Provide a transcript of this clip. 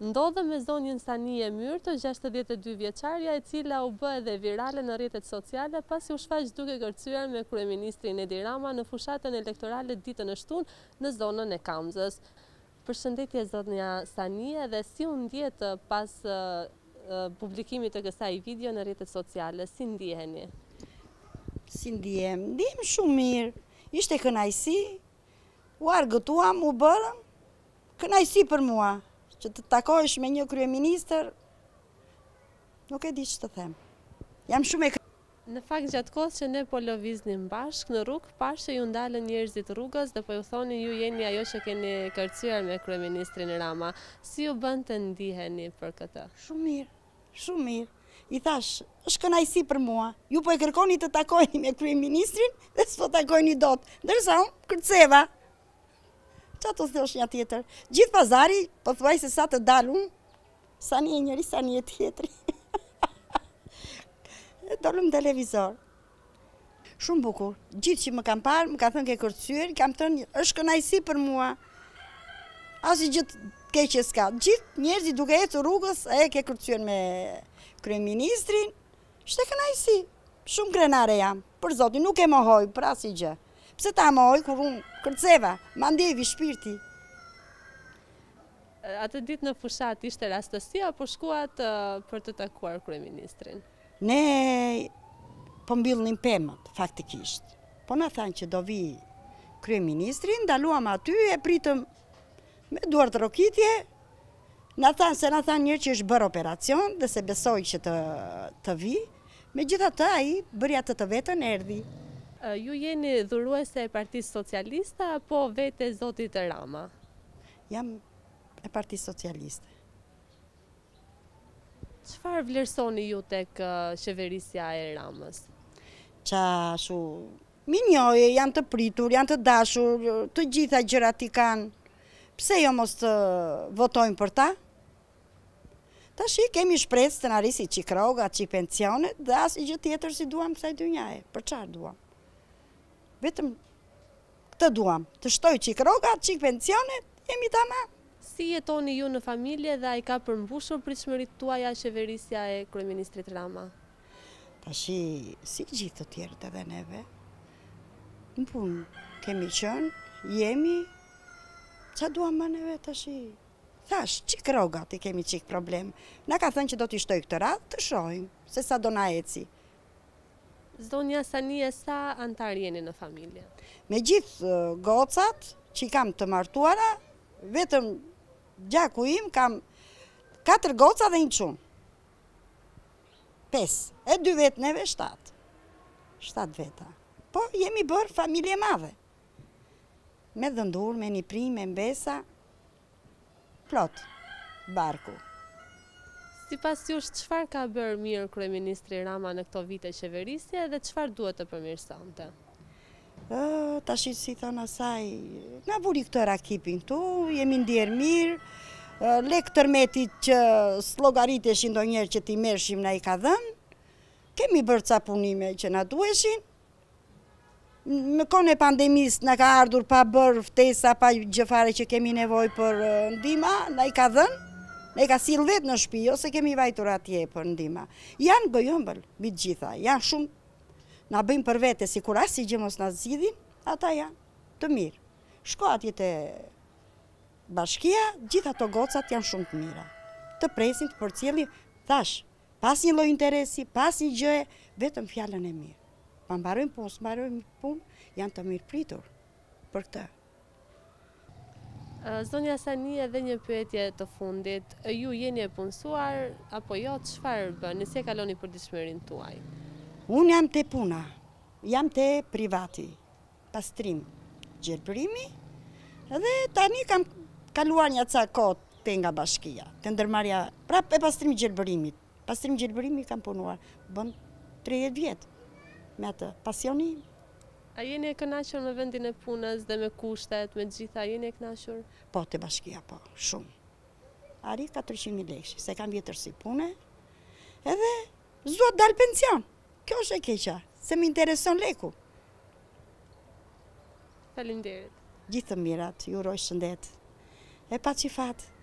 Ndodhe me zonjën Sanie Myrtë, 62 vjeçarja, e cila u bë edhe virale në rrjetet sociale pasi u shfaq duke kërcyer me kryeministrin Edi Rama në fushatën elektorale ditën e shtunë në zonën e Kamzës. Përshëndetje zonja Sanie, dhe si u ndjet pas publikimit të kësaj video në rrjetet sociale, si ndjeheni? Si ndihem? Ndihem shumë mirë. Ishte kënaqësi, u argëtuam, u bërëm kënaqësi për mua. Që të takohesh me një kryeministër, nuk e di që të them. Jam shumë e Në fakt, gjatë kohës që ne po lëviznim bashkë në rrugë, pash që ju ndalën njerëzit rrugës dhe po ju thoni ju jeni ajo që keni kërcyer me kryeministrin Rama. Si ju bën të ndiheni për këtë? Shumë mirë, shumë mirë. I thash, është kënaqësi për mua. Ju po e kërkoni të takoheni me kryeministrin dhe s'po takoheni dot. Ndërsa unë kërceva. Qa të thosh një tjetër? Gjithë pazari, po thuaj se sa të dalun, sa një njëri, sa një tjetëri. Dolëm televizor. Shumë bukur. Gjithë që më kam parë, më ka thënë ke kërcyer, kam thënë, është kënaqësi për mua. Asi gjithë keqe s'ka. Gjithë njerëzit duke ecur rrugës, e ke kërcyer me kryeministrin, ishte kënaqësi. Shumë krenare jam. Për zotin, nuk e mohoj, për asnjë gjë. Pse ta mohoj kur unë kërceva, ma ndevi shpirti. Atë ditë në fushat ishte rastësi apo shkuat për të takuar kryeministrin? Ne po mbillnim pemët, faktikisht. Po na thanë që do vi kryeministri, ndaluam aty, e pritëm me duar të rokitje. Na thanë njërë që është bërë operacion dhe se besoj që të vi. Megjithatë ai bëri atë të vetën, erdhi. Ju jeni dhuruese e Partisë Socialiste apo vete zotit Rama? Jam e Partisë Socialiste. Çfarë vlerësoni ju tek qeverisja e Ramës? Qashu, minjoje, janë të pritur, janë të dashur, të gjitha gjërat i kanë. Pse jo mos të votojnë për ta? Tash kemi shpresë të na rrisi çik rroga, çik pensionet, dhe asnjë gjë tjetër si duam kësaj dynjaje. Për çfarë duam? Vetëm këtë duam, të shtoj çik rroga, çik pensionet, jemi tamam. Si jetoni ju në familje dhe ai ka përmbushur pritshmëritë tuaja qeverisja e kryeministrit Rama? Tashi, si gjithë të tjerët edhe neve, në punë kemi qenë, jemi, qa duam më neve tashi? Thash, çik rrogat i kemi çik problem. Na ka thënë që do t'i shtoj këtë radhë, të shohim, se sa do na eci. Zonja Sanie, sa antar jeni në familje? Me gjithë gocat që i kam të martuara, vetëm gjaku im kam 4 goca dhe 1 çun. 5, e 2 vetë neve 7. 7 veta. Po jemi bërë familje madhe. Me dhëndur, me një prim, me mbesa, plot, barku. Sipas jush, çfarë ka bërë mirë kryeministri Rama në këto vite qeverisje dhe çfarë duhet të përmirësonte? Tash si thon asaj, na vuri këtë rakipin këtu, jemi ndjerë mirë, lek tërmetit që s'llogariteshin ndonjëherë që t'i merrshim na i ka dhënë, kemi bërë ca punime që na duheshin. Në kohën e pandemisë na ka ardhur pa bërë ftesa, pa gjë fare që kemi nevojë për ndihmë, na i ka dhënë. Ne ka sill vetë në shtëpi, ose kemi vajtur atje për ndihmë. Janë bëjëmbël, mbi të gjitha, janë shumë, na bëjmë për vete, si kur asnjë gjë mos na zgjidhin, ata janë të mirë. Shko atje te bashkia, gjithë ato gocat janë shumë të mira. Të presin, të përcjellin, thash, pas një lloj interesi, pas një gjëje, vetëm fjalën e mirë. Pa mbarojmë punë, s'mbarojmë punë, janë të mirë pritur për këtë. Zonja Sanie, edhe një pyetje të fundit. Ju jeni e punësuar apo jo? Çfarë bëni? Si e kaloni përditshmërinë tuaj? Unë jam te puna, jam te privati, pastrim, gjelbërimi, dhe tani kam kaluar një ca kohë te nga bashkia, te ndërmarrja, prap e pastrim gjelbërimit. Pastrim gjelbërimi kam punuar, bën 30 vjet me atë pasioni. A jeni e kënaqur me vendin e punës dhe me kushtet, me gjitha, jeni e kënaqur? Po, te bashkia, po, shumë. Arrit 400.000 lekë, se kam vjetërsi pune, edhe s'dua të dal pension. Kjo është e keqa, se më intereson leku. Faleminderit. Gjithë të mirat, ju uroj shëndet. E pa qifat.